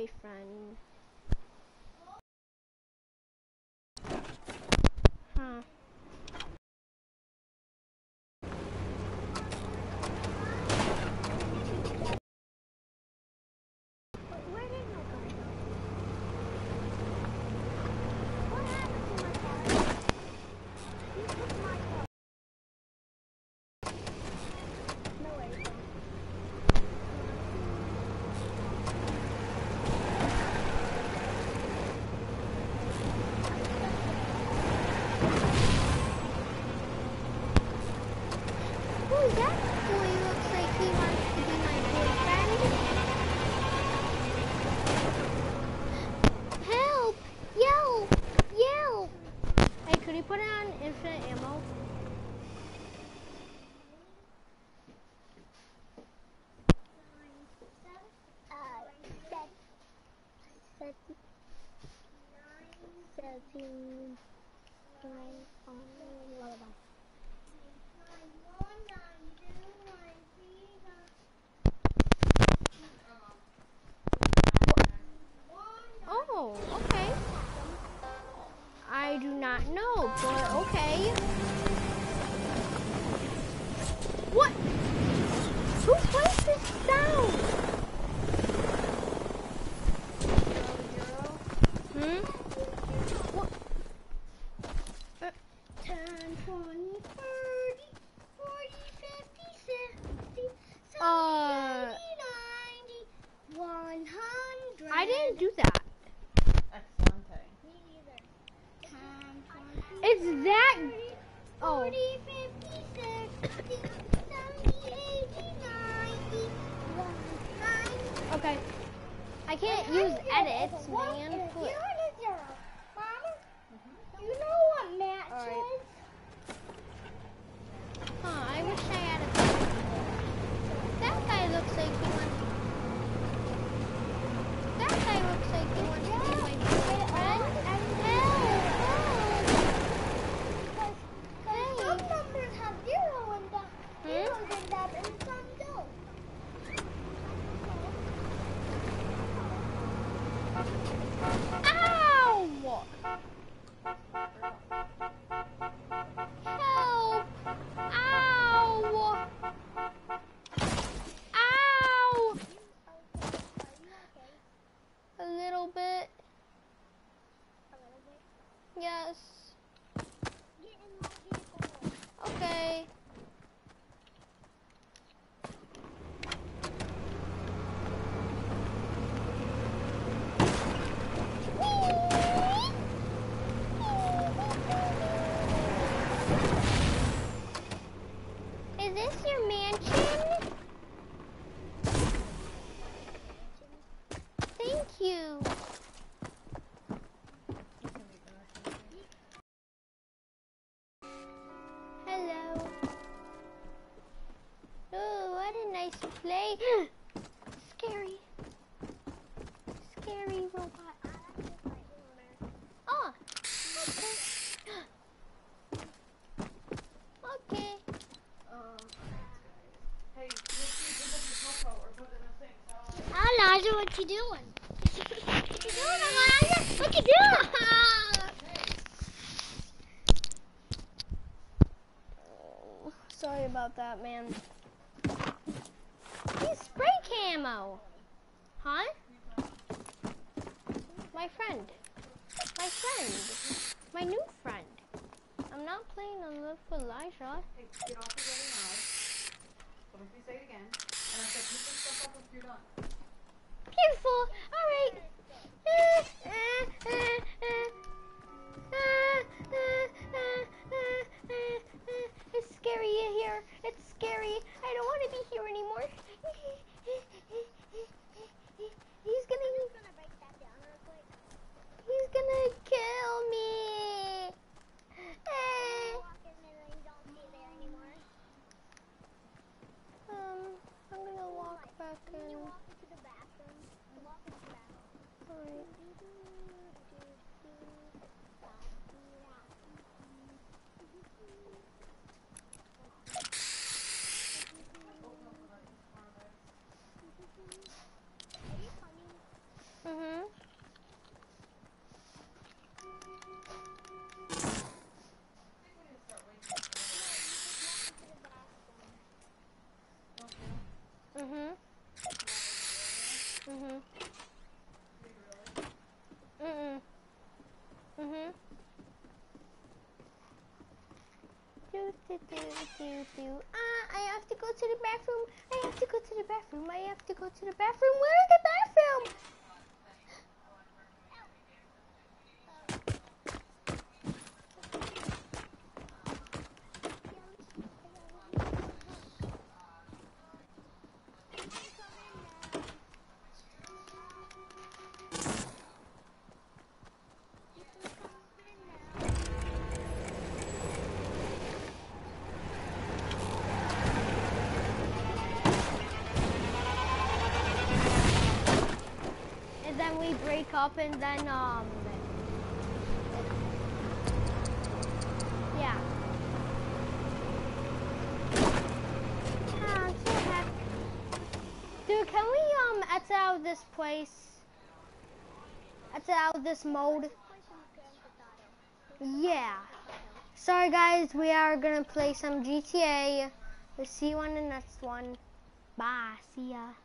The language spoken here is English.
boyfriend. Huh. Could he put it on infinite ammo? Oh, okay. I do not know, but okay. What? Who plays this sound? Hmm? What? 10, 20, 30, 40, 50, 60, 70, 80, 90, 100. I didn't do that. Excellent. Me neither. 10, 20, it's that. 40, 50, 60, 70, 80, 90, 100. Okay. I can't use edits, man. You know what match is? Huh, I wish I had a picture. That guy looks like he wants. That guy looks like he wants to be my boyfriend. Some numbers have zeros in them, and some don't. Ow! Help! Ow! Ow! A little bit. Yes. Okay. Is this your mansion? Thank you. Hello. Oh, what a nice place. Scary. Scary robot. Oh, okay. Okay. Hey, we're putting the sink. Elijah, what you doing? What you doing, Elijah? What you doing? Sorry about that, man. He's spray camo. Huh? My friend. My friend. My new friend. I'm not playing on Live with Elijah. Hey, get off the ready now. So if we say it again, and I said, pick this stuff up if you're done. Beautiful. All right. It's scary in here. It's scary. I don't want to be here anymore. He's gonna break that down real quick. He's gonna kill me. Walk in there and don't be there anymore. Mhm. Mhm. Mhm. Mhm. Mhm. Do do do do do. I have to go to the bathroom. I have to go to the bathroom. I have to go to the bathroom. Where's the bathroom? And then we break up, and then yeah. Ah, I'm so happy. Dude, can we exit out this place? Exit out this mode? Yeah. Sorry guys, we are gonna play some GTA. We'll see you on the next one. Bye. See ya.